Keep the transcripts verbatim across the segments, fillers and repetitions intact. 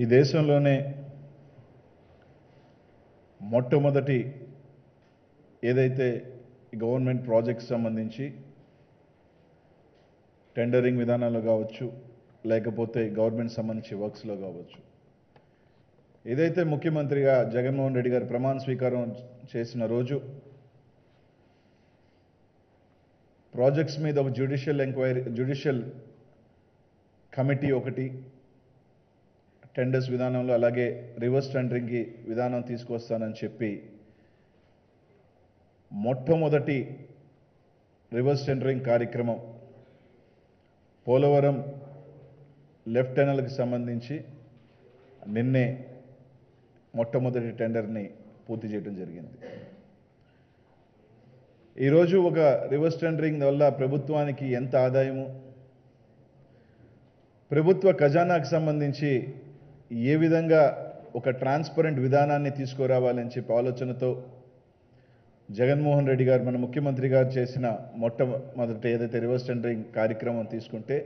ఈ దేశంలోనే మొట్టమొదటి ఏదైతే గవర్నమెంట్ ప్రాజెక్ట్స్ సంబంధించి టెండరింగ్ విధానాల్లో కావచ్చు, లేకపోతే గవర్నమెంట్ సంబంధించి వర్క్స్లో కావచ్చు, ఏదైతే ముఖ్యమంత్రిగా జగన్మోహన్ రెడ్డి గారు ప్రమాణ స్వీకారం చేసిన రోజు ప్రాజెక్ట్స్ మీద ఒక జ్యుడిషియల్ ఎంక్వైరీ జ్యుడిషియల్ కమిటీ ఒకటి టెండర్స్ విధానంలో అలాగే రివర్స్ టెండరింగ్కి విధానం తీసుకొస్తానని చెప్పి మొట్టమొదటి రివర్స్ టెండరింగ్ కార్యక్రమం పోలవరం లెఫ్ట్ టనల్కి సంబంధించి నిన్నే మొట్టమొదటి టెండర్ని పూర్తి చేయడం జరిగింది. ఈరోజు ఒక రివర్స్ టెండరింగ్ వల్ల ప్రభుత్వానికి ఎంత ఆదాయము, ప్రభుత్వ ఖజానాకు సంబంధించి ఏ విధంగా ఒక ట్రాన్స్పరెంట్ విధానాన్ని తీసుకురావాలని చెప్పి ఆలోచనతో జగన్మోహన్ రెడ్డి గారు మన ముఖ్యమంత్రి గారు చేసిన మొట్టమొదటి ఏదైతే రివర్స్ టెండరింగ్ కార్యక్రమం తీసుకుంటే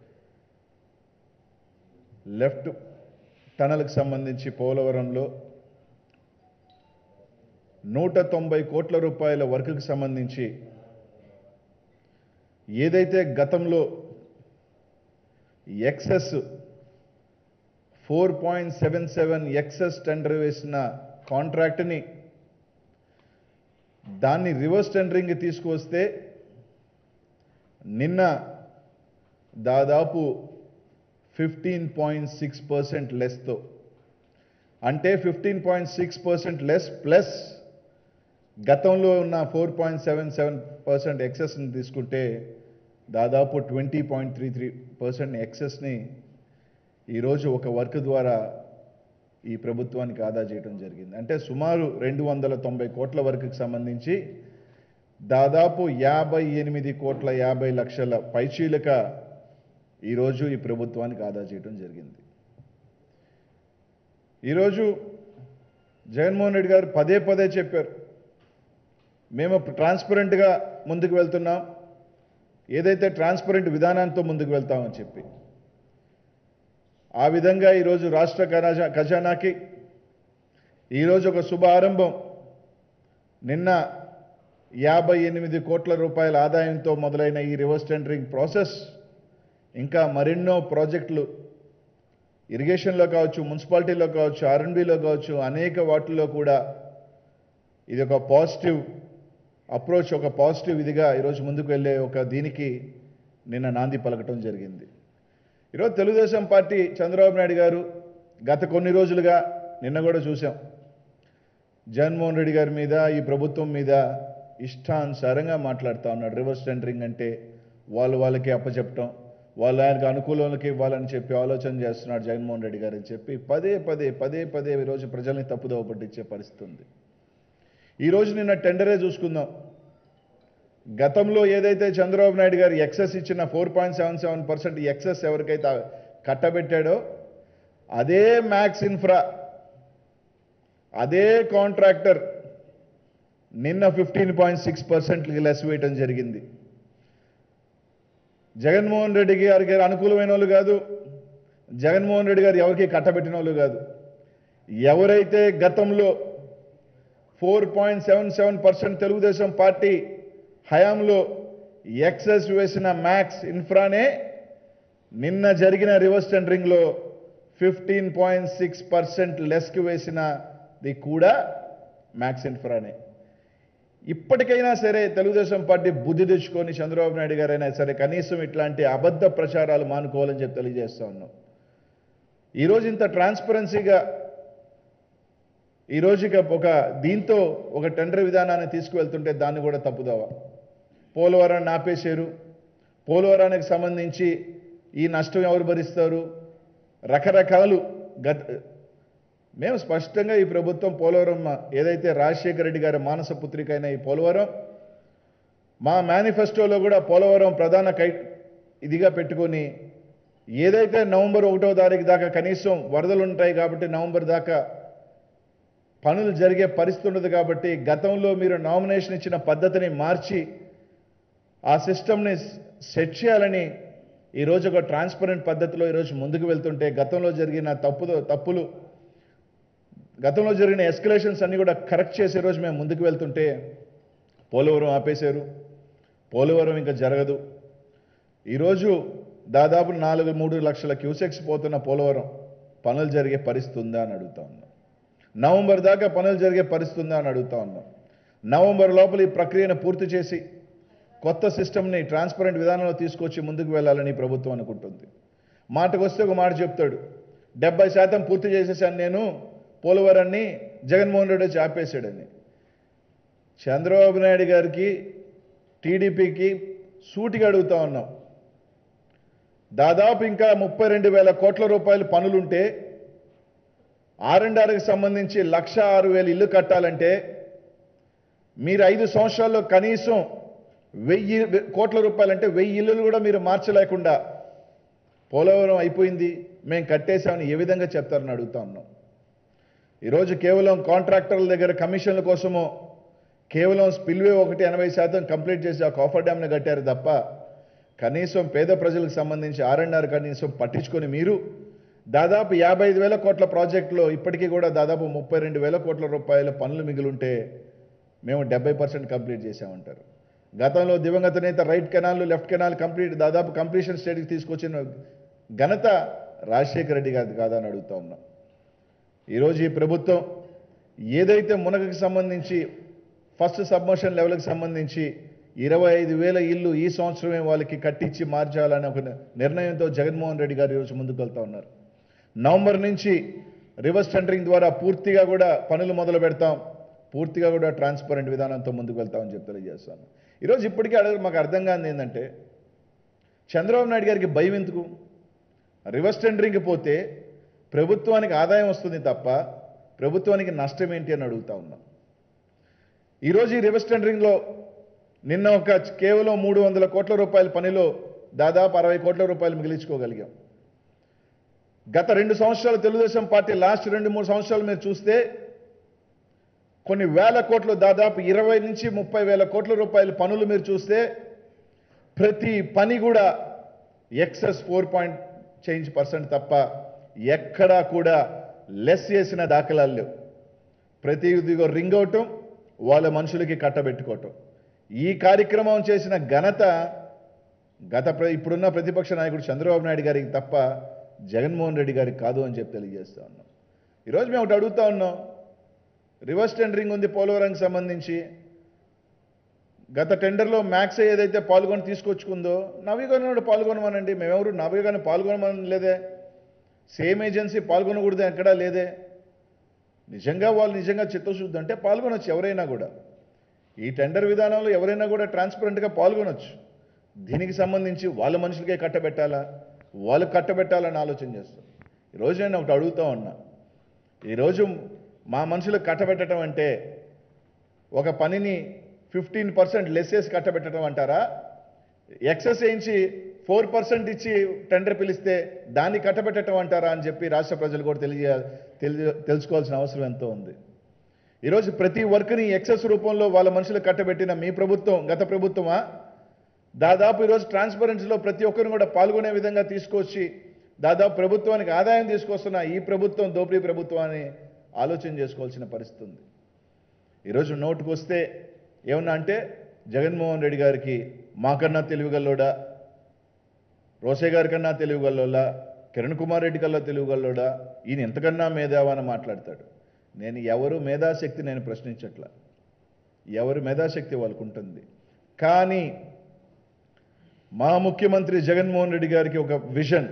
లెఫ్ట్ టనల్కి సంబంధించి పోలవరంలో నూట తొంభై కోట్ల రూపాయల వర్క్కి సంబంధించి ఏదైతే గతంలో excess four point seven seven excess tender వేసిన కాంట్రాక్ట్ని దాన్ని రివర్స్ టెండరింగ్ తీసుకువస్తే నిన్న దాదాపు ఫిఫ్టీన్ పాయింట్ సిక్స్ పర్సెంట్ లెస్తో, అంటే fifteen point six percent less plus గతంలో ఉన్న four point seven seven percent ఎక్సెస్ని తీసుకుంటే దాదాపు twenty point three three percent ఎక్సెస్ని ఈరోజు ఒక వర్క్ ద్వారా ఈ ప్రభుత్వానికి ఆదా చేయడం జరిగింది. అంటే సుమారు రెండు వందల తొంభై కోట్ల వరకుకి సంబంధించి దాదాపు యాభై ఎనిమిది కోట్ల యాభై లక్షల పైచీలక ఈరోజు ఈ ప్రభుత్వానికి ఆదా చేయడం జరిగింది. ఈరోజు జగన్మోహన్ రెడ్డి గారు పదే పదే చెప్పారు, మేము ట్రాన్స్పరెంట్గా ముందుకు వెళ్తున్నాం, ఏదైతే ట్రాన్స్పరెంట్ విధానంతో ముందుకు వెళ్తామని చెప్పి ఆ విధంగా ఈరోజు రాష్ట్ర ఖజా ఖజానాకి ఈరోజు ఒక శుభ ఆరంభం. నిన్న యాభై ఎనిమిది కోట్ల రూపాయల ఆదాయంతో మొదలైన ఈ రివర్స్ టెండరింగ్ ప్రాసెస్ ఇంకా మరెన్నో ప్రాజెక్టులు ఇరిగేషన్లో కావచ్చు, మున్సిపాలిటీలో కావచ్చు, ఆర్ఎండ్బిలో కావచ్చు, అనేక వాటిల్లో కూడా ఇది ఒక పాజిటివ్ అప్రోచ్, ఒక పాజిటివ్ ఇదిగా ఈరోజు ముందుకు వెళ్ళే ఒక దీనికి నిన్న నాంది పలకటం జరిగింది. ఈరోజు తెలుగుదేశం పార్టీ చంద్రబాబు నాయుడు గారు గత కొన్ని రోజులుగా నిన్న కూడా చూసాం, జగన్మోహన్ రెడ్డి గారి మీద ఈ ప్రభుత్వం మీద ఇష్టానుసారంగా మాట్లాడుతూ ఉన్నాడు. రివర్స్ టెండరింగ్ అంటే వాళ్ళు వాళ్ళకి అప్పచెప్పటం, వాళ్ళు ఆయనకు అనుకూలంలోకి ఇవ్వాలని చెప్పి ఆలోచన చేస్తున్నాడు జగన్మోహన్ రెడ్డి గారు అని చెప్పి పదే పదే పదే పదే ఈరోజు ప్రజల్ని తప్పుదోవ పట్టించే పరిస్థితి ఉంది. ఈరోజు నిన్న టెండరే చూసుకుందాం. గతంలో ఏదైతే చంద్రబాబు నాయుడు గారు ఎక్సెస్ ఇచ్చిన four point seven seven percent excess ఎవరికైతే కట్టబెట్టాడో అదే మ్యాక్స్ ఇన్ఫ్రా అదే కాంట్రాక్టర్ నిన్న ఫిఫ్టీన్ పాయింట్ సిక్స్ పర్సెంట్కి లెస్ వేయటం జరిగింది. జగన్మోహన్ రెడ్డి గారి గారు అనుకూలమైన వాళ్ళు కాదు, జగన్మోహన్ రెడ్డి గారు ఎవరికి కట్టబెట్టిన వాళ్ళు కాదు. ఎవరైతే గతంలో four point seven seven percent Telugu Desam party హయాంలో ఎక్సెస్ వేసిన మ్యాక్స్ ఇన్ఫ్రానే నిన్న జరిగిన రివర్స్ టెండరింగ్లో ఫిఫ్టీన్ పాయింట్ సిక్స్ పర్సెంట్ లెస్కి వేసినది కూడా మ్యాక్స్ ఇన్ఫ్రానే. ఇప్పటికైనా సరే తెలుగుదేశం పార్టీ బుద్ధి తెచ్చుకొని చంద్రబాబు నాయుడు గారైనా సరే కనీసం ఇట్లాంటి అబద్ధ ప్రచారాలు మానుకోవాలని చెప్పి తెలియజేస్తా ఉన్నాం. ఈరోజు ఇంత ట్రాన్స్పరెన్సీగా ఈరోజు ఒక దీంతో ఒక టెండర్ విధానాన్ని తీసుకువెళ్తుంటే దాన్ని కూడా తప్పుదావా. పోలవరాన్ని ఆపేశారు, పోలవరానికి సంబంధించి ఈ నష్టం ఎవరు భరిస్తారు, రకరకాలు గత మేము స్పష్టంగా ఈ ప్రభుత్వం పోలవరం ఏదైతే రాజశేఖర రెడ్డి గారి మానస పుత్రిక అయిన ఈ పోలవరం మా మేనిఫెస్టోలో కూడా పోలవరం ప్రధాన కై ఇదిగా పెట్టుకొని ఏదైతే నవంబర్ ఒకటో తారీఖు దాకా కనీసం వరదలు ఉంటాయి కాబట్టి నవంబర్ దాకా పనులు జరిగే పరిస్థితి ఉండదు కాబట్టి గతంలో మీరు నామినేషన్ ఇచ్చిన పద్ధతిని మార్చి ఆ సిస్టమ్ని సెట్ చేయాలని ఈరోజు ఒక ట్రాన్స్పరెంట్ పద్ధతిలో ఈరోజు ముందుకు వెళ్తుంటే గతంలో జరిగిన తప్పు తప్పులు గతంలో జరిగిన ఎస్కలేషన్స్ అన్నీ కూడా కరెక్ట్ చేసే రోజు మేము ముందుకు వెళ్తుంటే పోలవరం ఆపేశారు. పోలవరం ఇంకా జరగదు. ఈరోజు దాదాపు నాలుగు మూడు లక్షల క్యూసెక్స్ పోతున్న పోలవరం పనులు జరిగే పరిస్థితి ఉందా అని అడుగుతా ఉన్నాం. నవంబర్ దాకా పనులు జరిగే పరిస్థితి ఉందా అని అడుగుతా ఉన్నాం. నవంబర్ లోపల ఈ ప్రక్రియను పూర్తి చేసి కొత్త సిస్టమ్ని ట్రాన్స్పరెంట్ విధానంలో తీసుకొచ్చి ముందుకు వెళ్ళాలని ప్రభుత్వం అనుకుంటుంది. మాటకు వస్తే ఒక మాట చెప్తాడు, డెబ్బై శాతం పూర్తి చేసేసాను నేను, పోలవరాన్ని జగన్మోహన్ రెడ్డి వచ్చి ఆపేశాడని. చంద్రబాబు నాయుడు గారికి టీడీపీకి సూటిగా అడుగుతా ఉన్నాం. దాదాపు ఇంకా ముప్పై రెండు వేల కోట్ల రూపాయల పనులుంటే ఆర్ అండ్ ఆర్కి సంబంధించి లక్ష ఆరు వేలు ఇల్లు కట్టాలంటే మీరు ఐదు సంవత్సరాల్లో కనీసం వెయ్యి కోట్ల రూపాయలంటే వెయ్యి ఇల్లులు కూడా మీరు మార్చలేకుండా పోలవరం అయిపోయింది మేము కట్టేశామని ఏ విధంగా చెప్తారని అడుగుతా ఉన్నాం. ఈరోజు కేవలం కాంట్రాక్టర్ల దగ్గర కమిషన్ల కోసమో కేవలం స్పిల్వే ఒకటి ఎనభై శాతం కంప్లీట్ చేసి ఆ కాఫర్ డ్యామ్ని కట్టారు తప్ప కనీసం పేద ప్రజలకు సంబంధించి ఆర్ అండ్ ఆర్ కనీసం పట్టించుకొని మీరు దాదాపు యాభై ఐదు వేల కోట్ల ప్రాజెక్టులో ఇప్పటికీ కూడా దాదాపు ముప్పై రెండు వేల కోట్ల రూపాయల పనులు మిగిలింటే మేము డెబ్బై పర్సెంట్ కంప్లీట్ చేశామంటారు. గతంలో దివంగత నేత right canal left canal complete దాదాపు కంప్లీషన్ స్టేజ్కి తీసుకొచ్చిన ఘనత రాజశేఖర రెడ్డి గారిది కాదని అడుగుతా ఉన్నాం. ఈరోజు ఈ ప్రభుత్వం ఏదైతే మునగకి సంబంధించి ఫస్ట్ సబ్మర్షన్ లెవెల్కి సంబంధించి ఇరవై ఐదు వేల ఇల్లు ఈ సంవత్సరమే వాళ్ళకి కట్టించి మార్చాలని ఒక నిర్ణయంతో జగన్మోహన్ రెడ్డి గారు ఈరోజు ముందుకు వెళ్తా ఉన్నారు. నవంబర్ నుంచి రివర్స్ టెండరింగ్ ద్వారా పూర్తిగా కూడా పనులు మొదలు పెడతాం, పూర్తిగా కూడా ట్రాన్స్పరెంట్ విధానంతో ముందుకు వెళ్తామని చెప్పి తెలియజేస్తాను. ఈరోజు ఇప్పటికీ అడగ మాకు అర్థం కానిది ఏంటంటే చంద్రబాబు నాయుడు గారికి భయం ఎందుకు? రివర్స్ టెండరింగ్కి పోతే ప్రభుత్వానికి ఆదాయం వస్తుంది తప్ప ప్రభుత్వానికి నష్టం ఏంటి అని అడుగుతా ఉన్నాం. ఈరోజు ఈ రివర్స్ టెండరింగ్లో నిన్న ఒక కేవలం మూడు వందల కోట్ల రూపాయల పనిలో దాదాపు అరవై కోట్ల రూపాయలు మిగిలించుకోగలిగాం. గత రెండు సంవత్సరాలు తెలుగుదేశం పార్టీ లాస్ట్ రెండు మూడు సంవత్సరాలు మీరు చూస్తే కొన్ని వేల కోట్లు దాదాపు ఇరవై నుంచి ముప్పై వేల కోట్ల రూపాయల పనులు మీరు చూస్తే ప్రతి పని కూడా excess four point change percent తప్ప ఎక్కడా కూడా లెస్ చేసిన దాఖలాలు లేవు. ప్రతి ఇదిగో రింగ్ అవటం వాళ్ళ మనుషులకి కట్టబెట్టుకోవటం ఈ కార్యక్రమం చేసిన ఘనత గత ఇప్పుడున్న ప్రతిపక్ష నాయకుడు చంద్రబాబు నాయుడు గారికి తప్ప జగన్మోహన్ రెడ్డి గారికి కాదు అని చెప్పి తెలియజేస్తా ఉన్నాం. ఈరోజు మేము ఒకటి అడుగుతా ఉన్నాం, రివర్స్ టెండరింగ్ ఉంది పోలవరంకి సంబంధించి. గత టెండర్లో మ్యాక్స్ ఏదైతే పాల్గొని తీసుకొచ్చుకుందో నవీకరణ పాల్గొనమనండి. మేమెవరు నవీకరణ పాల్గొనమని లేదే, సేమ్ ఏజెన్సీ పాల్గొనకూడదు ఎక్కడా లేదే. నిజంగా వాళ్ళు నిజంగా చిత్తశుద్ధి అంటే పాల్గొనొచ్చు ఎవరైనా కూడా. ఈ టెండర్ విధానంలో ఎవరైనా కూడా ట్రాన్స్పరెంట్గా పాల్గొనొచ్చు. దీనికి సంబంధించి వాళ్ళ మనుషులకే కట్టబెట్టాలా, వాళ్ళు కట్టబెట్టాలని ఆలోచన చేస్తాం. ఈరోజు నేను ఒకటి అడుగుతూ ఉన్నా, ఈరోజు మా మనుషులకు కట్టబెట్టడం అంటే ఒక పనిని ఫిఫ్టీన్ పర్సెంట్ లెస్సెస్ కట్టబెట్టడం అంటారా? ఎక్సెస్ వేయించి ఫోర్ పర్సెంట్ ఇచ్చి టెండర్ పిలిస్తే దాన్ని కట్టబెట్టడం అంటారా అని చెప్పి రాష్ట్ర ప్రజలు కూడా తెలియ తెలుసుకోవాల్సిన అవసరం ఎంతో ఉంది. ఈరోజు ప్రతి వర్క్ని ఎక్సెస్ రూపంలో వాళ్ళ మనుషులకు కట్టబెట్టిన మీ ప్రభుత్వం గత ప్రభుత్వమా? దాదాపు ఈరోజు ట్రాన్స్పరెన్సీలో ప్రతి ఒక్కరిని కూడా పాల్గొనే విధంగా తీసుకొచ్చి దాదాపు ప్రభుత్వానికి ఆదాయం తీసుకొస్తున్న ఈ ప్రభుత్వం దోపిడీ ప్రభుత్వాన్ని ఆలోచన చేసుకోవాల్సిన పరిస్థితి ఉంది. ఈరోజు నోటుకు వస్తే ఏమన్నా అంటే జగన్మోహన్ రెడ్డి గారికి మాకన్నా తెలివిగల్లోడా, రోసే గారి కన్నా తెలివిగల్లోలా, కిరణ్ కుమార్ రెడ్డి కల్లా తెలివిగల్లోడా, ఈయన ఎంతకన్నా మేధావా అని మాట్లాడతాడు. నేను ఎవరు మేధాశక్తి నేను ప్రశ్నించట్లా, ఎవరు మేధాశక్తి వాళ్ళకు ఉంటుంది. కానీ మా ముఖ్యమంత్రి జగన్మోహన్ రెడ్డి గారికి ఒక విజన్,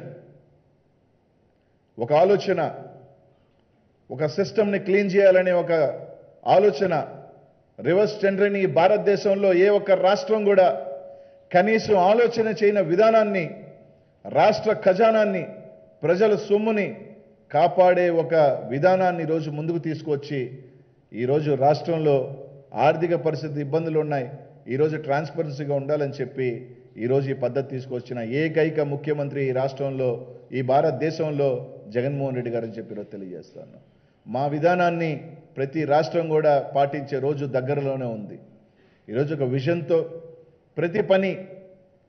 ఒక ఆలోచన, ఒక సిస్టమ్ని క్లీన్ చేయాలనే ఒక ఆలోచన. రివర్స్ టెండరింగ్ ఈ భారతదేశంలో ఏ ఒక్క రాష్ట్రం కూడా కనీసం ఆలోచన చేయని విధానాన్ని, రాష్ట్ర ఖజానాన్ని, ప్రజల సొమ్ముని కాపాడే ఒక విధానాన్ని ఈరోజు ముందుకు తీసుకొచ్చి ఈరోజు రాష్ట్రంలో ఆర్థిక పరిస్థితి ఇబ్బందులు ఉన్నాయి, ఈరోజు ట్రాన్స్పరెన్సీగా ఉండాలని చెప్పి ఈరోజు ఈ పద్ధతి తీసుకొచ్చిన ఏకైక ముఖ్యమంత్రి ఈ రాష్ట్రంలో, ఈ భారతదేశంలో జగన్మోహన్ రెడ్డి గారని చెప్పి ఈరోజు తెలియజేస్తాను. మా విధానాన్ని ప్రతి రాష్ట్రం కూడా పాటించే రోజు దగ్గరలోనే ఉంది. ఈరోజు ఒక విజన్తో ప్రతి పని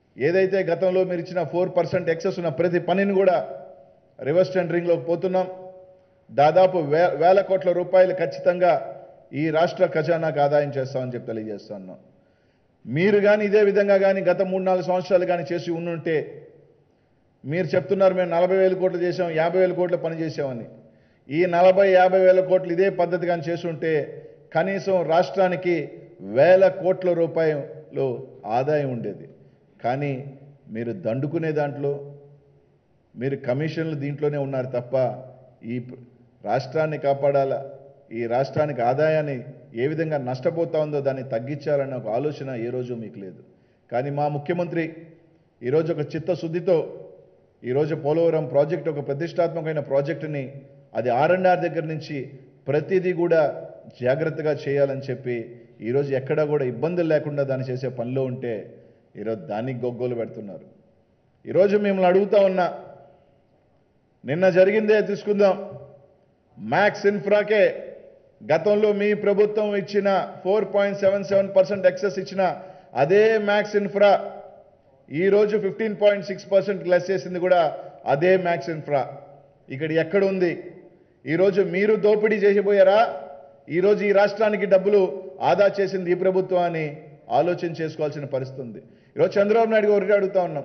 ఏదైతే గతంలో మీరు ఇచ్చిన ఫోర్ పర్సెంట్ ఎక్సెస్ ఉన్న ప్రతి పనిని కూడా రివర్స్ టెండరింగ్లోకి పోతున్నాం. దాదాపు వే వేల కోట్ల రూపాయలు ఖచ్చితంగా ఈ రాష్ట్ర ఖజానాకు ఆదాయం చేస్తామని చెప్పి తెలియజేస్తున్నాం. మీరు కానీ ఇదే విధంగా కానీ గత మూడు నాలుగు సంవత్సరాలు కానీ చేసి ఉండుంటే, మీరు చెప్తున్నారు మేము నలభై వేల కోట్లు చేసాం, యాభై వేల కోట్ల పని చేసామని. ఈ నలభై యాభై వేల కోట్లు ఇదే పద్ధతి కానీ చేస్తుంటే కనీసం రాష్ట్రానికి వేల కోట్ల రూపాయలు ఆదాయం ఉండేది. కానీ మీరు దండుకునే దాంట్లో, మీరు కమిషన్లు దీంట్లోనే ఉన్నారు తప్ప ఈ రాష్ట్రాన్ని కాపాడాలా, ఈ రాష్ట్రానికి ఆదాయాన్ని ఏ విధంగా నష్టపోతా ఉందో దాన్ని తగ్గించాలన్న ఒక ఆలోచన ఏ రోజు మీకు లేదు. కానీ మా ముఖ్యమంత్రి ఈరోజు ఒక చిత్తశుద్ధితో ఈరోజు పోలవరం ప్రాజెక్ట్ ఒక ప్రతిష్టాత్మకమైన ప్రాజెక్టుని అది ఆర్ అండ్ ఆర్ దగ్గర నుంచి ప్రతిదీ కూడా జాగ్రత్తగా చేయాలని చెప్పి ఈరోజు ఎక్కడా కూడా ఇబ్బందులు లేకుండా దాన్ని చేసే పనిలో ఉంటే ఈరోజు దానికి గొగ్గోలు పెడుతున్నారు. ఈరోజు మిమ్మల్ని అడుగుతా ఉన్నా, నిన్న జరిగిందే తీసుకుందాం. మ్యాక్స్ ఇన్ఫ్రాకే గతంలో మీ ప్రభుత్వం ఇచ్చిన four point seven seven percent excess ఇచ్చిన అదే మ్యాక్స్ ఇన్ఫ్రా ఈరోజు fifteen point six percent less చేసింది కూడా అదే మ్యాక్స్ ఇన్ఫ్రా. ఇక్కడ ఎక్కడుంది? ఈరోజు మీరు దోపిడీ చేసిపోయారా? ఈరోజు ఈ రాష్ట్రానికి డబ్బులు ఆదా చేసింది ఈ ప్రభుత్వం అని ఆలోచన చేసుకోవాల్సిన పరిస్థితి ఉంది. ఈరోజు చంద్రబాబు నాయుడు ఒకటి అడుగుతా ఉన్నాం,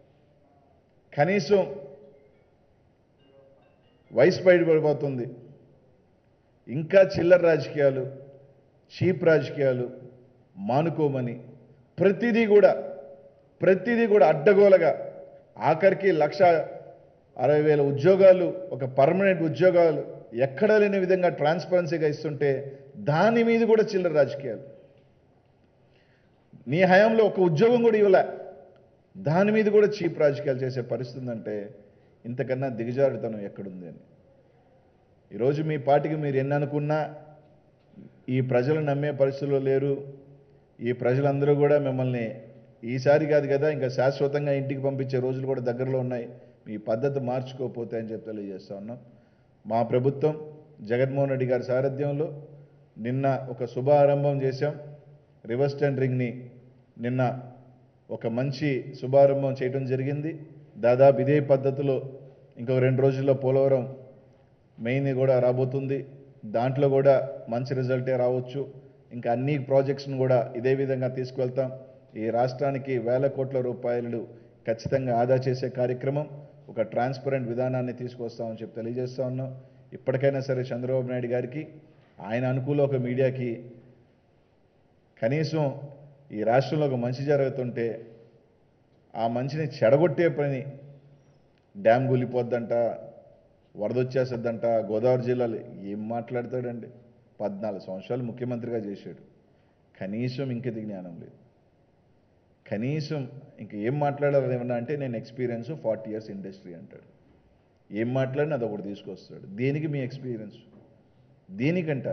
కనీసం వయసు బయటపడిపోతుంది, ఇంకా చిల్లర రాజకీయాలు, చీప్ రాజకీయాలు మానుకోమని ప్రతిదీ కూడా ప్రతిదీ కూడా అడ్డగోలగా ఆఖరికి లక్ష అరవై వేల ఉద్యోగాలు, ఒక పర్మనెంట్ ఉద్యోగాలు ఎక్కడా లేని విధంగా ట్రాన్స్పరెన్సీగా ఇస్తుంటే దాని మీద కూడా చిల్లర రాజకీయాలు. నీ హయాంలో ఒక ఉద్యోగం కూడా ఇవ్వలే, దాని మీద కూడా చీప్ రాజకీయాలు చేసే పరిస్థితి అంటే ఇంతకన్నా దిగజారుతనం ఎక్కడుంది అని. ఈరోజు మీ పార్టీకి మీరు ఎన్ని అనుకున్నా ఈ ప్రజలు నమ్మే పరిస్థితుల్లో లేరు. ఈ ప్రజలందరూ కూడా మిమ్మల్ని ఈసారి కాదు కదా ఇంకా శాశ్వతంగా ఇంటికి పంపించే రోజులు కూడా దగ్గరలో ఉన్నాయి, మీ పద్ధతి మార్చుకోకపోతే అని చెప్పి తెలియజేస్తా ఉన్నాం. మా ప్రభుత్వం జగన్మోహన్ రెడ్డి గారి సారథ్యంలో నిన్న ఒక శుభారంభం చేశాం. రివర్స్ టెండరింగ్ని నిన్న ఒక మంచి శుభారంభం చేయడం జరిగింది. దాదాపు ఇదే పద్ధతిలో ఇంకొక రెండు రోజుల్లో పోలవరం మెయిన్ కూడా రాబోతుంది. దాంట్లో కూడా మంచి రిజల్టే రావచ్చు. ఇంకా అన్ని ప్రాజెక్ట్స్ను కూడా ఇదే విధంగా తీసుకువెళ్తాం. ఈ రాష్ట్రానికి వేల కోట్ల రూపాయలు ఖచ్చితంగా ఆదా చేసే కార్యక్రమం, ఒక ట్రాన్స్పరెంట్ విధానాన్ని తీసుకొస్తామని చెప్పి తెలియజేస్తా ఉన్నాం. ఇప్పటికైనా సరే చంద్రబాబు నాయుడు గారికి, ఆయన అనుకూల ఒక మీడియాకి కనీసం ఈ రాష్ట్రంలో ఒక మంచి జరుగుతుంటే ఆ మంచిని చెడగొట్టే పని, డ్యామ్ కూలిపోద్దంట, వరద వచ్చేస్తుందంట, గోదావరి జిల్లాలో ఏం మాట్లాడతాడండి? పద్నాలుగు సంవత్సరాలు ముఖ్యమంత్రిగా చేశాడు, కనీసం ఇంకది జ్ఞానం లేదు. కనీసం ఇంక ఏం మాట్లాడాలి ఏమన్నా అంటే నేను ఎక్స్పీరియన్స్ ఫార్టీ ఇయర్స్ ఇండస్ట్రీ అంటాడు. ఏం మాట్లాడినా అది ఒకటి తీసుకొస్తాడు. దేనికి మీ ఎక్స్పీరియన్స్? దేనికంట?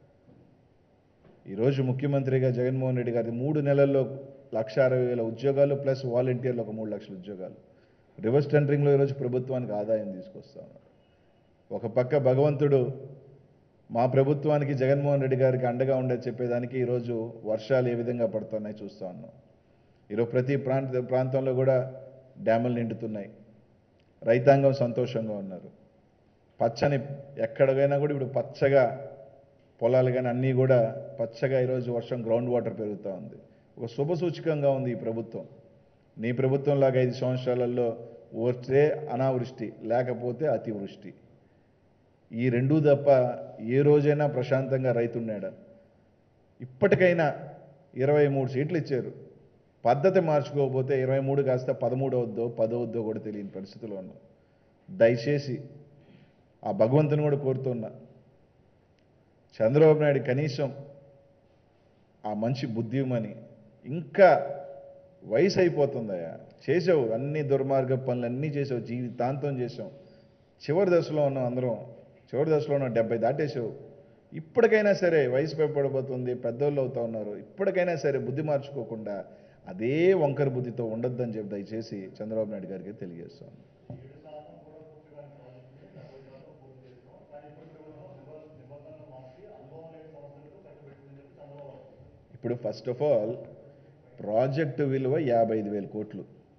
ఈరోజు ముఖ్యమంత్రిగా జగన్మోహన్ రెడ్డి గారి మూడు నెలల్లో లక్ష అరవై వేల ఉద్యోగాలు ప్లస్ వాలంటీర్లు ఒక మూడు లక్షల ఉద్యోగాలు. రివర్స్ టెండరింగ్లో ఈరోజు ప్రభుత్వానికి ఆదాయం తీసుకొస్తా ఉన్నారు. ఒక పక్క భగవంతుడు మా ప్రభుత్వానికి జగన్మోహన్ రెడ్డి గారికి అండగా ఉండే చెప్పేదానికి ఈరోజు వర్షాలు ఏ విధంగా పడుతున్నాయి చూస్తూ ఉన్నాం. ఈరోజు ప్రతి ప్రాంత ప్రాంతంలో కూడా డ్యాములు నిండుతున్నాయి, రైతాంగం సంతోషంగా ఉన్నారు. పచ్చని ఎక్కడికైనా కూడా ఇప్పుడు పచ్చగా పొలాలు కానీ అన్నీ కూడా పచ్చగా ఈరోజు వర్షం గ్రౌండ్ వాటర్ పెరుగుతూ ఉంది. ఒక శుభ సూచకంగా ఉంది ఈ ప్రభుత్వం. నీ ప్రభుత్వంలాగా ఐదు సంవత్సరాలలో వస్తే అనావృష్టి, లేకపోతే అతివృష్టి, ఈ రెండూ తప్ప ఏ రోజైనా ప్రశాంతంగా రైతున్నాడా? ఇప్పటికైనా ఇరవై మూడు సీట్లు ఇచ్చారు, పద్ధతి మార్చుకోకపోతే ఇరవై మూడు కాస్త పదమూడు అవుద్దో పదవుద్దో కూడా తెలియని పరిస్థితిలో ఉన్నాం. దయచేసి ఆ భగవంతుని కూడా కోరుతున్నా, చంద్రబాబు నాయుడు కనీసం ఆ మంచి బుద్ధి ఇవ్వమని. ఇంకా వయసు అయిపోతుందయ్యా, చేసావు అన్ని దుర్మార్గ పనులు అన్నీ చేసావు, జీవితాంతం చేసావు. చివరి దశలో ఉన్నాం అందరం, చివరి దశలో ఉన్న డెబ్బై దాటేసావు. ఇప్పటికైనా సరే వయసు పడిపోతుంది, పెద్దోళ్ళు అవుతా ఉన్నారు. ఇప్పటికైనా సరే బుద్ధి మార్చుకోకుండా అదే వంకర బుద్ధితో ఉండొద్దని చెప్పి దయచేసి చంద్రబాబు నాయుడు గారికి తెలియజేస్తాను. ఇప్పుడు ఫస్ట్ ఆఫ్ ఆల్ ప్రాజెక్టు విలువ యాభై ఐదు వేల కోట్లు.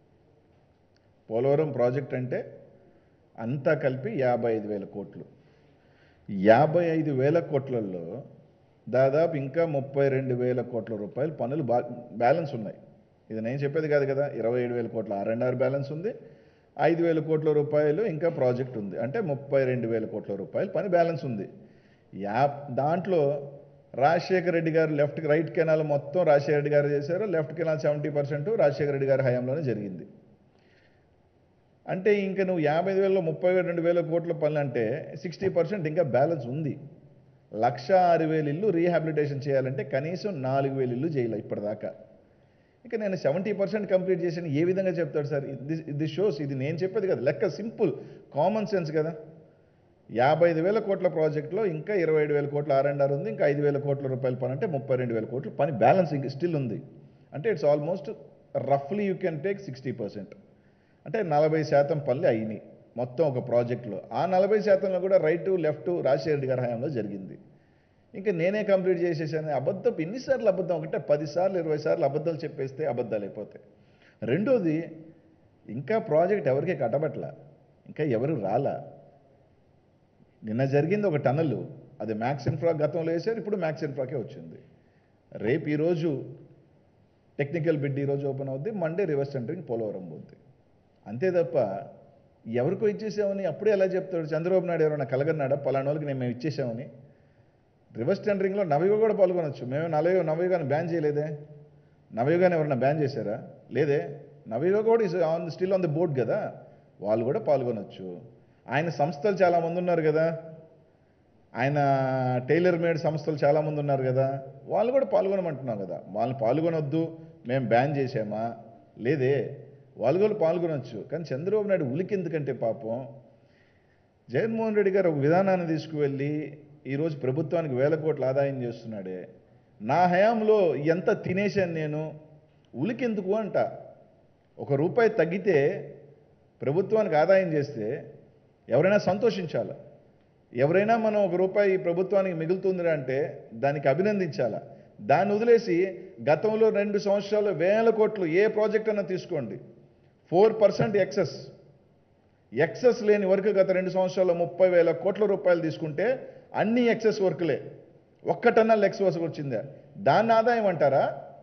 పోలవరం ప్రాజెక్ట్ అంటే అంతా కలిపి యాభై ఐదు వేల కోట్లు. యాభై ఐదు వేల కోట్లలో దాదాపు ఇంకా ముప్పై రెండు వేల కోట్ల రూపాయలు పనులు బా బ్యాలెన్స్ ఉన్నాయి. ఇది నేను చెప్పేది కాదు కదా. ఇరవై ఏడు వేల కోట్ల ఆర్ అండ్ ఆర్ బ్యాలెన్స్ ఉంది, ఐదు వేల కోట్ల రూపాయలు ఇంకా ప్రాజెక్ట్ ఉంది. అంటే ముప్పై రెండు వేల కోట్ల రూపాయలు పని బ్యాలెన్స్ ఉంది. యా దాంట్లో రాజశేఖర రెడ్డి గారు లెఫ్ట్ రైట్ కెనాల్ మొత్తం రాజశేఖర రెడ్డి గారు చేశారు. Left canal seventy percent Rajasekhara Reddy గారి హయాంలోనే జరిగింది. అంటే ఇంకా నువ్వు యాభై ఐదు వేలలో ముప్పై రెండు వేల కోట్ల పనులు అంటే సిక్స్టీ పర్సెంట్ ఇంకా బ్యాలెన్స్ ఉంది. లక్ష ఆరు వేలు ఇల్లు రీహాబిలిటేషన్ చేయాలంటే కనీసం నాలుగు వేలు ఇల్లు చేయాలి ఇప్పటిదాకా. ఇక నేను సెవెంటీ పర్సెంట్ కంప్లీట్ చేసాను ఏ విధంగా చెప్తాడు సార్? ఇది ఇది షోస్, ఇది నేను చెప్పేది కదా, లెక్క సింపుల్ కామన్ సెన్స్ కదా. యాభై ఐదు వేల కోట్ల ప్రాజెక్టులో ఇంకా ఇరవై ఏడు వేల కోట్ల ఆర్ అండ్ ఆర్ ఉంది, ఇంకా ఐదు వేల కోట్ల రూపాయల పని అంటే ముప్పై రెండు వేల కోట్ల పని బ్యాలెన్స్ ఇంక స్టిల్ ఉంది. అంటే ఇట్స్ ఆల్మోస్ట్ రఫ్లీ you can take sixty percent అంటే నలభై శాతం పనులు అయినాయి మొత్తం ఒక ప్రాజెక్టులో. ఆ నలభై శాతంలో కూడా రైట్ లెఫ్ట్ రాజశేఖర రెడ్డి గారి హయాంలో జరిగింది. ఇంకా నేనే కంప్లీట్ చేసేసాను. అబద్ధం ఎన్నిసార్లు అబద్ధం? ఒకటే పది సార్లు ఇరవై సార్లు అబద్ధాలు చెప్పేస్తే అబద్ధాలు అయిపోతాయి. రెండోది, ఇంకా ప్రాజెక్ట్ ఎవరికి కట్టబట్ల, ఇంకా ఎవరు రాలా. నిన్న జరిగింది ఒక టనల్, అది మ్యాక్స్ ఇన్ఫ్రా గతంలో వేశారు, ఇప్పుడు మ్యాక్స్ ఇన్ఫ్రాకే వచ్చింది. రేపు ఈరోజు టెక్నికల్ బిడ్ ఈరోజు ఓపెన్ అవుద్ది, మండే రివర్స్ టెండరింగ్ పోలవరం పోద్ది. అంతే తప్ప ఎవరికో ఇచ్చేసామని అప్పుడే ఎలా చెప్తాడు? చంద్రబాబు నాయుడు ఎవరైనా కలగన్నాడా పలానా వాళ్ళకి నేను మేము ఇచ్చేసామని? రివర్స్ టెండరింగ్లో నవయుగ కూడా పాల్గొనొచ్చు. మేము నలయుగ నవయుగాన్ని బ్యాన్ చేయలేదే. నవయుగాన్ని ఎవరైనా బ్యాన్ చేశారా? లేదే. నవయుగ కూడా is on still on the board కదా, వాళ్ళు కూడా పాల్గొనొచ్చు. ఆయన సంస్థలు చాలామంది ఉన్నారు కదా, ఆయన టైలర్ మేడ్ సంస్థలు చాలామంది ఉన్నారు కదా, వాళ్ళు కూడా పాల్గొనమంటున్నాం కదా. వాళ్ళని పాల్గొనొద్దు మేము బ్యాన్ చేసామా? లేదే, వాళ్ళు కూడా పాల్గొనొచ్చు. కానీ చంద్రబాబు నాయుడు ఉలికి ఎందుకంటే పాపం జగన్మోహన్ రెడ్డి గారు ఒక విధానాన్ని తీసుకువెళ్ళి ఈరోజు ప్రభుత్వానికి వేల కోట్ల ఆదాయం చేస్తున్నాడే. నా హయాంలో ఎంత తినేశాను నేను, ఉలికెందుకు అంట. ఒక రూపాయి తగ్గితే ప్రభుత్వానికి ఆదాయం చేస్తే ఎవరైనా సంతోషించాలా? ఎవరైనా మనం ఒక రూపాయి ప్రభుత్వానికి మిగులుతుందిరా అంటే దానికి అభినందించాలా? దాన్ని వదిలేసి గతంలో రెండు సంవత్సరాలు వేల కోట్లు ఏ ప్రాజెక్ట్ అన్నా తీసుకోండి, ఫోర్ పర్సెంట్ ఎక్సెస్ ఎక్సెస్ లేని వర్క్ గత రెండు సంవత్సరాల్లో ముప్పై వేల కోట్ల రూపాయలు తీసుకుంటే అన్ని ఎక్సెస్ వర్క్లే, ఒక్కటన్నా లెక్స్ వర్క్ వచ్చిందా? దాన్ని ఆదాయం అంటారా?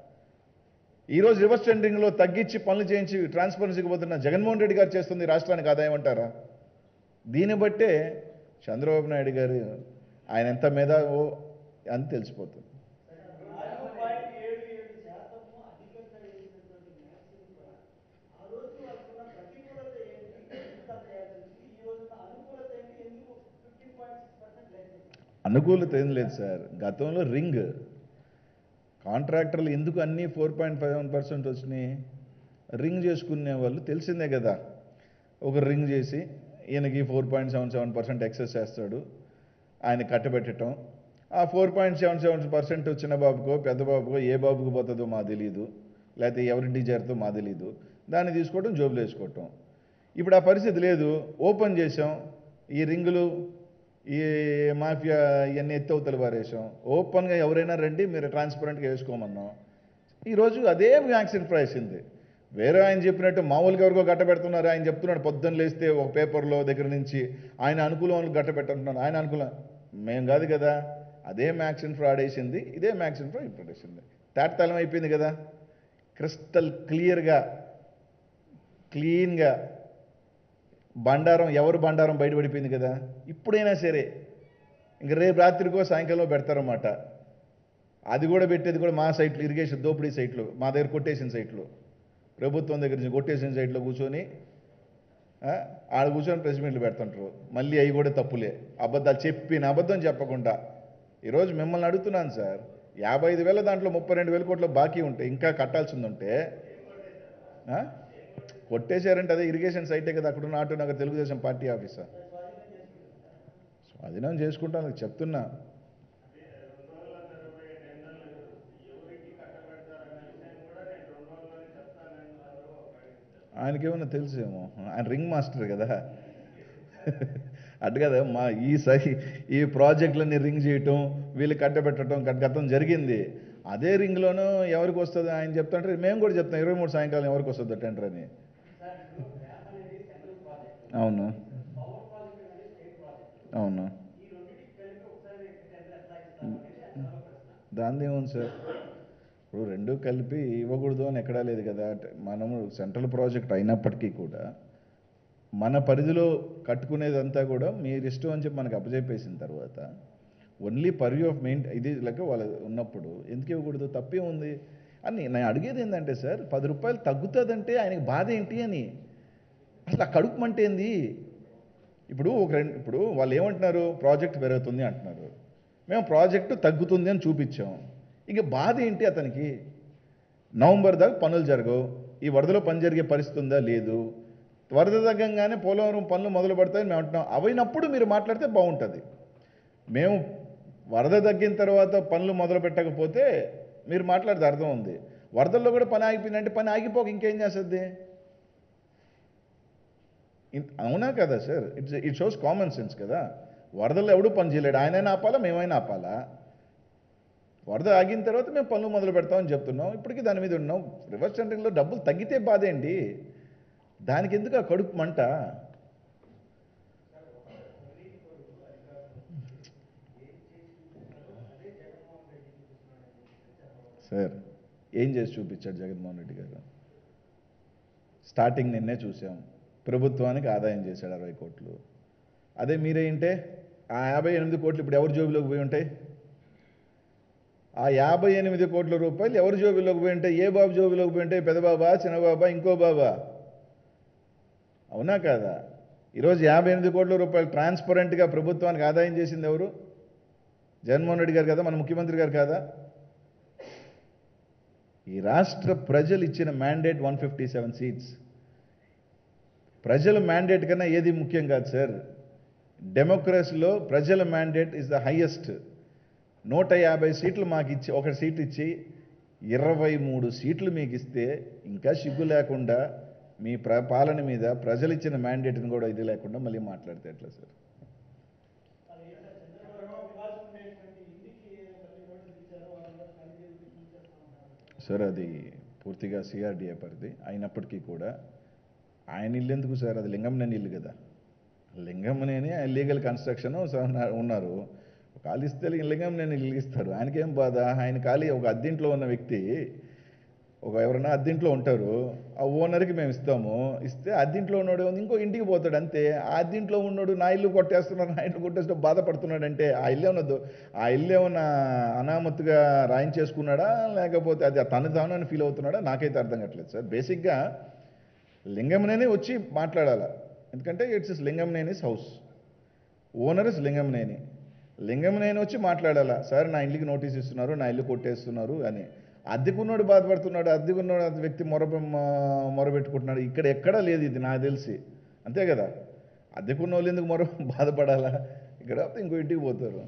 ఈరోజు రివర్స్ టెండరింగ్లో తగ్గించి పనులు చేయించి ట్రాన్స్పరెన్సీకి పోతున్న జగన్మోహన్ రెడ్డి గారు చేస్తుంది రాష్ట్రానికి ఆదాయం అంటారా? దీన్ని బట్టే చంద్రబాబు నాయుడు గారు ఆయన ఎంత మేధావో అని తెలిసిపోతుంది. అనుకూలత ఏం లేదు సార్. గతంలో రింగ్ కాంట్రాక్టర్లు ఎందుకు అన్నీ four point five one percent వచ్చినాయి? రింగ్ చేసుకునే వాళ్ళు తెలిసిందే కదా. ఒక రింగ్ చేసి ఈయనకి four point seven seven percent excess చేస్తాడు, ఆయన కట్టబెట్టడం. ఆ four point seven seven percent చిన్న బాబుకో పెద్ద బాబుకో ఏ బాబుకు పోతుందో మా తెలీదు, లేకపోతే ఎవరింటికి చేరుతో మా తెలీదు, దాన్ని తీసుకోవటం జోబులు వేసుకోవటం. ఇప్పుడు ఆ పరిస్థితి లేదు. ఓపెన్ చేసాం, ఈ రింగులు ఈ మాఫియా ఇవన్నీ ఎత్తవతలు పారేసాం. ఓపెన్గా ఎవరైనా రండి మీరు ట్రాన్స్పరెంట్గా వేసుకోమన్నాం. ఈరోజు అదే వ్యాక్సిన్ ప్రైస్ ఉంది. వేరే ఆయన చెప్పినట్టు మామూలుగా ఎవరికో గట్టబెడుతున్నారు. ఆయన చెప్తున్నాడు పొద్దున్న లేస్తే ఒక పేపర్లో దగ్గర నుంచి ఆయన అనుకూలం గట్టబెట్టుకుంటున్నారు. ఆయన అనుకూలం మేము కాదు కదా. అదే మ్యాక్సిన్ ఫ్రాడ్ వేసింది, ఇదే మ్యాక్సిన్ ఫ్రాడ్ ఇప్పుడు వేసింది. తాటతలం అయిపోయింది కదా. క్రిస్టల్ క్లియర్గా క్లీన్గా బండారం ఎవరు బండారం బయటపడిపోయింది కదా. ఇప్పుడైనా సరే ఇంక రేపు రాత్రికో సాయంకాలం పెడతారన్నమాట. అది కూడా పెట్టేది కూడా మా సైట్లు, ఇరిగేషన్ దోపిడీ సైట్లు, మా దగ్గర కొట్టేసిన సైట్లు, ప్రభుత్వం దగ్గర నుంచి కొట్టేసిన సైట్లో కూర్చొని ఆడ కూర్చొని ప్రెస్ మీట్లు పెడుతుంటారు. మళ్ళీ అవి కూడా తప్పులే, అబద్ధాలు చెప్పిన అబద్ధం చెప్పకుండా. ఈరోజు మిమ్మల్ని అడుగుతున్నాను సార్, యాభై ఐదు వేల దాంట్లో ముప్పై రెండు వేల కోట్ల బాకీ ఉంటే ఇంకా కట్టాల్సింది ఉంటే కొట్టేశారంటే అదే ఇరిగేషన్ సైటే కదా. అక్కడున్న ఆటో నగర్ తెలుగుదేశం పార్టీ ఆఫీసర్ స్వాధీనం చేసుకుంటాను చెప్తున్నా. ఆయనకేమన్నా తెలుసేమో, ఆయన రింగ్ మాస్టర్ కదా. అటు కదా మా ఈ సై ఈ ప్రాజెక్టులన్నీ రింగ్ చేయటం, వీళ్ళు కట్టబెట్టడం గతం జరిగింది. అదే రింగ్లోనూ ఎవరికి వస్తుంది ఆయన చెప్తుంటే మేము కూడా చెప్తాం ఇరవై మూడు సాయంకాలం ఎవరికి వస్తుంది టెండర్ అని. అవును అవును దాని ఏముంది సార్, ఇప్పుడు రెండు కలిపి ఇవ్వకూడదు అని ఎక్కడా లేదు కదా. మనము సెంట్రల్ ప్రాజెక్ట్ అయినప్పటికీ కూడా మన పరిధిలో కట్టుకునేదంతా కూడా మీరు ఇష్టం అని చెప్పి మనకు అప్పచెప్పేసిన తర్వాత ఓన్లీ పర్వ్యూ ఆఫ్ మెయిన్ ఇది లెక్క వాళ్ళ ఉన్నప్పుడు ఎందుకు ఇవ్వకూడదు, తప్పే ఉంది అని నేను అడిగేది. ఏంటంటే సార్ పది రూపాయలు తగ్గుతుందంటే ఆయనకి బాధ ఏంటి అని, అసలు ఆ కడుపుమంటే ఏంది. ఇప్పుడు ఒక రెండు ఇప్పుడు వాళ్ళు ఏమంటున్నారు, ప్రాజెక్ట్ పెరుగుతుంది అంటున్నారు, మేము ప్రాజెక్టు తగ్గుతుంది అని చూపించాం. ఇక బాధ ఏంటి అతనికి, నవంబర్ దాకా పనులు జరగవు, ఈ వరదలో పని జరిగే పరిస్థితి ఉందా లేదు, వరద తగ్గంగానే పోలవరం పనులు మొదలు పడతాయని మేము అంటున్నాం. అవైనప్పుడు మీరు మాట్లాడితే బాగుంటుంది. మేము వరద తగ్గిన తర్వాత పనులు మొదలు పెట్టకపోతే మీరు మాట్లాడితే అర్థం ఉంది. వరదల్లో కూడా పని ఆగిపోయిందంటే పని ఆగిపోక ఇంకేం చేస్తుంది, అవునా కదా sir. It's it shows common sense కదా. వరదల్లో ఎవడూ పని చేయలేడు, ఆయనైనా ఆపాలా మేమైనా ఆపాలా. వరద ఆగిన తర్వాత మేము పనులు మొదలు పెడతామని చెప్తున్నాం, ఇప్పటికీ దాని మీద ఉన్నాం. రివర్స్ టెండరింగ్లో డబ్బులు తగ్గితే బాధేండి, దానికి ఎందుకు ఆ కడుపు మంట. సార్ ఏం చేసి చూపించాడు జగన్మోహన్ రెడ్డి గారు, స్టార్టింగ్ నిన్నే చూసాం, ప్రభుత్వానికి ఆదాయం చేశాడు అరవై కోట్లు. అదే మీరేంటే ఆ యాభై ఎనిమిది కోట్లు ఇప్పుడు ఎవరి జోబులోకి పోయి ఉంటాయి, ఆ యాభై ఎనిమిది కోట్ల రూపాయలు ఎవరి జోబులోకి పోయి ఉంటాయి, ఏ బాబు జోబులోకి పోయి ఉంటాయి, పెద్దబాబా చిన్నబాబా ఇంకో బాబా, అవునా కాదా. ఈరోజు యాభై ఎనిమిది కోట్ల రూపాయలు ట్రాన్స్పరెంట్గా ప్రభుత్వానికి ఆదాయం చేసింది ఎవరు, జగన్మోహన్ రెడ్డి గారు కదా, మన ముఖ్యమంత్రి గారు కాదా. ఈ రాష్ట్ర ప్రజలు ఇచ్చిన mandate one fifty seven seats, ప్రజల మ్యాండేట్ కన్నా ఏది ముఖ్యం కాదు సార్. డెమోక్రసీలో ప్రజల మ్యాండేట్ ఇస్ ద హైయెస్ట్. నూట యాభై సీట్లు మాకు ఇచ్చి ఒక సీట్ ఇచ్చి ఇరవై మూడు సీట్లు మీకు ఇస్తే ఇంకా సిగ్గు లేకుండా మీ ప్ర పాలన మీద ప్రజలు ఇచ్చిన మ్యాండేట్ని కూడా ఇది లేకుండా మళ్ళీ మాట్లాడితే ఎట్లా సార్. సార్ అది పూర్తిగా సిఆర్డిఏ పరిధి అయినప్పటికీ కూడా ఆయన ఇల్లు ఎందుకు సార్, అది లింగంనేని ఇల్లు కదా. లింగంనేని లీగల్ కన్స్ట్రక్షన్ ఉన్నారు, ఖాళీ ఇస్తే లింగంనేని ఇల్లు ఇస్తారు, ఆయనకేం బాధ. ఆయన ఖాళీ ఒక అద్దెంట్లో ఉన్న వ్యక్తి, ఒక ఎవరైనా అద్దెంట్లో ఉంటారు, ఆ ఓనర్కి మేము ఇస్తాము, ఇస్తే అద్దెంట్లో ఉన్నాడు ఇంకో ఇంటికి పోతాడు అంతే. ఆ అద్దెంట్లో ఉన్నాడు నా ఇల్లు కొట్టేస్తున్నారు, నా ఇల్లు కొట్టేస్తూ బాధపడుతున్నాడు అంటే ఆ ఇల్లు ఏమన్నదో, ఆ ఇల్లు ఏమన్నా అనామత్తుగా రాయించేసుకున్నాడా లేకపోతే అది తను తాను ఫీల్ అవుతున్నాడా నాకైతే అర్థం కావట్లేదు సార్. బేసిక్గా లింగంనేని వచ్చి మాట్లాడాలా, ఎందుకంటే it's Lingamaneni's house, owner is Lingamaneni. Lingamaneni వచ్చి మాట్లాడాలా, సార్ నా ఇంటికి నోటీస్ ఇస్తున్నారు, నా ఇల్లు కొట్టేస్తున్నారు అని. అద్దెకున్నాడు బాధపడుతున్నాడు, అద్దెకున్నాడు వ్యక్తి మొర మొరబెట్టుకుంటున్నాడు, ఇక్కడ ఎక్కడా లేదు ఇది నాకు తెలిసి, అంతే కదా. అద్దెకున్న వాళ్ళు ఎందుకు మొర బాధపడాలా, ఇక్కడ ఇంకో ఇంటికి పోతారు.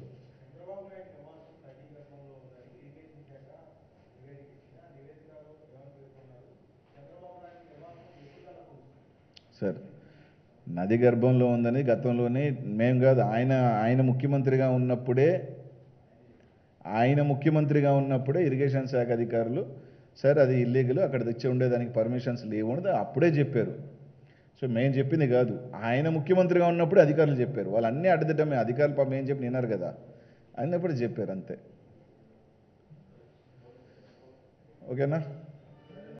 సార్ నది గర్భంలో ఉందని గతంలోనే మేము కాదు, ఆయన ఆయన ముఖ్యమంత్రిగా ఉన్నప్పుడే ఆయన ముఖ్యమంత్రిగా ఉన్నప్పుడే ఇరిగేషన్ శాఖ అధికారులు సార్ అది ఇల్లీగల్, అక్కడ తెచ్చి ఉండేదానికి పర్మిషన్స్ లేవు అని అప్పుడే చెప్పారు. సో మేము చెప్పింది కాదు, ఆయన ముఖ్యమంత్రిగా ఉన్నప్పుడే అధికారులు చెప్పారు. వాళ్ళు అన్నీ అడ్డదిడ్డమే, అధికారులు పాపం ఏం చెప్పి విన్నారు కదా, అయినప్పుడు చెప్పారు అంతే. ఓకేనా.